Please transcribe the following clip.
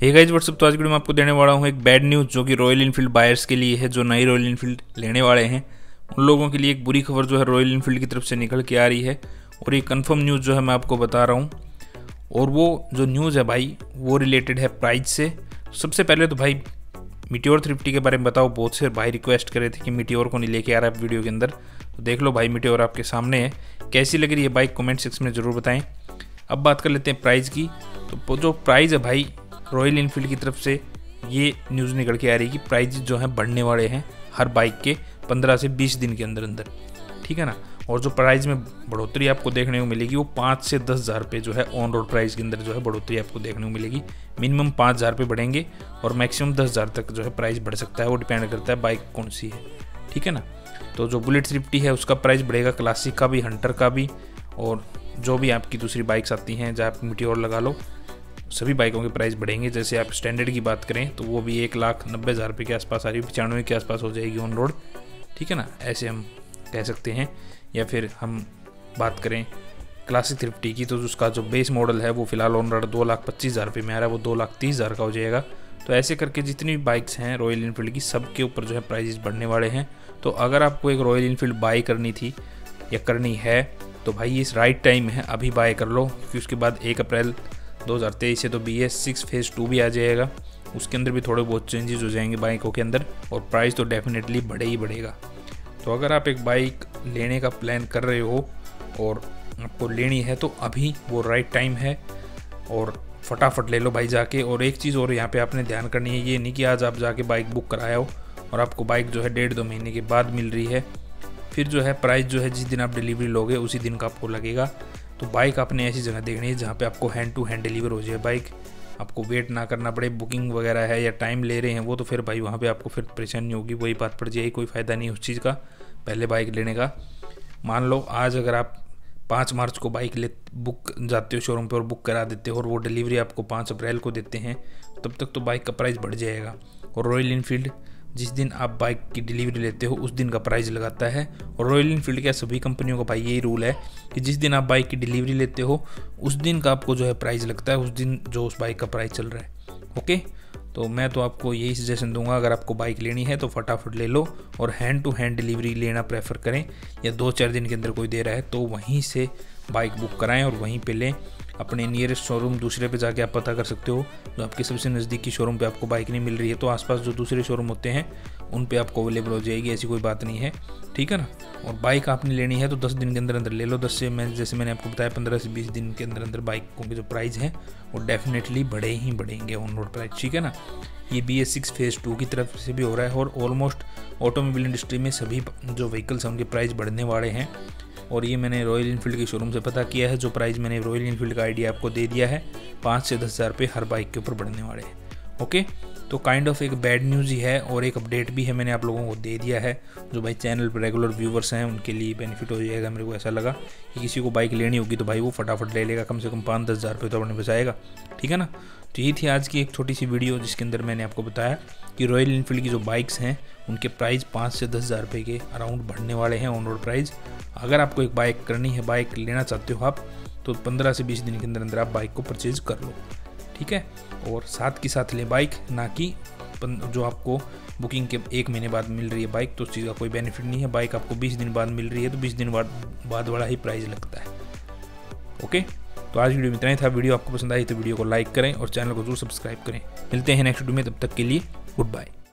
Hey guys what's up. तो आज की वीडियो में आपको देने वाला हूँ एक बैड न्यूज़ जो कि रॉयल इनफील्ड बायर्स के लिए है, जो नई रॉयल इनफील्ड लेने वाले हैं उन लोगों के लिए एक बुरी खबर जो है रॉयल इनफील्ड की तरफ से निकल के आ रही है। और ये कंफर्म न्यूज़ जो है मैं आपको बता रहा हूँ, और वो जो न्यूज़ है भाई वो रिलेटेड है प्राइस से। सबसे पहले तो भाई मीटियोर 350 के बारे में बताओ। बहुत से भाई रिक्वेस्ट करे थे कि मीटियोर को नहीं लेके आ रहा है वीडियो के अंदर, तो देख लो भाई मीटियोर आपके सामने है। कैसी लग रही है बाइक कमेंट सेक्शन में ज़रूर बताएं। अब बात कर लेते हैं प्राइस की। तो जो प्राइस है भाई रॉयल इनफील्ड की तरफ से ये न्यूज़ निकल के आ रही है कि प्राइस जो है बढ़ने वाले हैं हर बाइक के 15 से 20 दिन के अंदर अंदर, ठीक है ना। और जो प्राइस में बढ़ोतरी आपको देखने को मिलेगी वो 5 से 10 हज़ार रुपये जो है ऑन रोड प्राइस के अंदर जो है बढ़ोतरी आपको देखने को मिलेगी। मिनिमम 5 हज़ार रुपये बढ़ेंगे और मैक्सिमम 10 हज़ार तक जो है प्राइस बढ़ सकता है। वो डिपेंड करता है बाइक कौन सी है, ठीक है ना। तो जो बुलेट 350 है उसका प्राइस बढ़ेगा, क्लासिक का भी, हंटर का भी, और जो भी आपकी दूसरी बाइक्स आती हैं जहाँ आप मीटियोर लगा लो सभी बाइकों के प्राइस बढ़ेंगे। जैसे आप स्टैंडर्ड की बात करें तो वो भी 1,90,000 रुपये के आसपास आ रही है, 95 के आसपास हो जाएगी ऑन रोड, ठीक है ना। ऐसे हम कह सकते हैं। या फिर हम बात करें क्लासिक 350 की तो उसका जो बेस मॉडल है वो फिलहाल ऑन रोड 2,25,000 रुपये में आ रहा है, वो 2,30,000 का हो जाएगा। तो ऐसे करके जितनी भी बाइक्स हैं रॉयल इनफील्ड की सबके ऊपर जो है प्राइजेस बढ़ने वाले हैं। तो अगर आपको एक रॉयल इनफील्ड बाई करनी थी या करनी है तो भाई इस राइट टाइम है, अभी बाय कर लो, क्योंकि उसके बाद 1 अप्रैल 2023 से तो BS6 फेज़ 2 भी आ जाएगा। उसके अंदर भी थोड़े बहुत चेंजेस हो जाएंगे बाइकों के अंदर, और प्राइस तो डेफिनेटली बढ़े ही बढ़ेगा। तो अगर आप एक बाइक लेने का प्लान कर रहे हो और आपको लेनी है तो अभी वो राइट टाइम है, और फटाफट ले लो भाई जाके। और एक चीज़ और यहाँ पे आपने ध्यान करनी है, ये नहीं कि आज आप जाके बाइक बुक कराया हो और आपको बाइक जो है 1.5-2 महीने के बाद मिल रही है, फिर जो है प्राइस जो है जिस दिन आप डिलीवरी लोगे उसी दिन का आपको लगेगा। तो बाइक आपने ऐसी जगह देखनी है जहाँ पे आपको हैंड टू हैंड डिलीवर हो जाए बाइक, आपको वेट ना करना पड़े। बुकिंग वगैरह है या टाइम ले रहे हैं वो तो फिर भाई वहाँ पे आपको फिर परेशानी होगी, वही बात पड़ जाएगी, कोई फ़ायदा नहीं उस चीज़ का पहले बाइक लेने का। मान लो आज अगर आप 5 मार्च को बाइक बुक जाते हो शोरूम पे और बुक करा देते हो और वो डिलीवरी आपको 5 अप्रैल को देते हैं, तब तक तो बाइक का प्राइस बढ़ जाएगा। और रॉयल इनफील्ड जिस दिन आप बाइक की डिलीवरी लेते हो उस दिन का प्राइस लगाता है। और रॉयल इनफील्ड क्या सभी कंपनियों का भाई यही रूल है कि जिस दिन आप बाइक की डिलीवरी लेते हो उस दिन का आपको जो है प्राइस लगता है, उस दिन जो उस बाइक का प्राइस चल रहा है। ओके, तो मैं तो आपको यही सजेशन दूंगा, अगर आपको बाइक लेनी है तो फटाफट ले लो और हैंड टू हैंड डिलीवरी लेना प्रेफर करें, या 2-4 दिन के अंदर कोई दे रहा है तो वहीं से बाइक बुक कराएं और वहीं पे लें। अपने नियरेस्ट शोरूम दूसरे पे जाके आप पता कर सकते हो, जो आपके सबसे नज़दीकी शोरूम पे आपको बाइक नहीं मिल रही है तो आसपास जो दूसरे शोरूम होते हैं उन पे आपको अवेलेबल हो जाएगी, ऐसी कोई बात नहीं है, ठीक है ना। और बाइक आपने लेनी है तो 10 दिन के अंदर अंदर ले लो। 10 से जैसे मैंने आपको बताया 15 से 20 दिन के अंदर अंदर बाइकों के जो प्राइस हैं वो डेफिनेटली बढ़े ही बढ़ेंगे ऑन रोड प्राइस, ठीक है ना। ये BS6 फेज़ 2 की तरफ से भी हो रहा है और ऑलमोस्ट ऑटोमोबाइल इंडस्ट्री में सभी जो व्हीकल्स हैं उनके प्राइस बढ़ने वाले हैं। और ये मैंने रॉयल इनफील्ड के शोरूम से पता किया है, जो प्राइस मैंने रॉयल इनफील्ड का आइडिया आपको दे दिया है, 5 से 10 हज़ार रुपये हर बाइक के ऊपर बढ़ने वाले हैं। ओके, तो काइंड ऑफ एक बैड न्यूज़ ही है और एक अपडेट भी है, मैंने आप लोगों को दे दिया है। जो भाई चैनल पर रेगुलर व्यूवर्स हैं उनके लिए बेनिफिट हो जाएगा। मेरे को ऐसा लगा कि किसी को बाइक लेनी होगी तो भाई वो फटाफट ले लेगा, कम से कम 5-10 हज़ार रुपये तो अपने बचाएगा, ठीक है ना। तो ये थी आज की एक छोटी सी वीडियो जिसके अंदर मैंने आपको बताया कि रॉयल इनफील्ड की जो बाइक्स हैं उनके प्राइस 5 से 10 हज़ार रुपये के अराउंड बढ़ने वाले हैं ऑन रोड प्राइस। अगर आपको एक बाइक करनी है, बाइक लेना चाहते हो आप, तो 15 से 20 दिन के अंदर अंदर आप बाइक को परचेज कर लो, ठीक है। और साथ के साथ लें बाइक, ना कि जो आपको बुकिंग के 1 महीने बाद मिल रही है बाइक, तो उस चीज़ का कोई बेनिफिट नहीं है। बाइक आपको 20 दिन बाद मिल रही है तो 20 दिन बाद वाला ही प्राइस लगता है। ओके, तो आज वीडियो में इतना ही था। वीडियो आपको पसंद आई तो वीडियो को लाइक करें और चैनल को जरूर सब्सक्राइब करें। मिलते हैं नेक्स्ट वीडियो में, तब तक के लिए गुड बाय।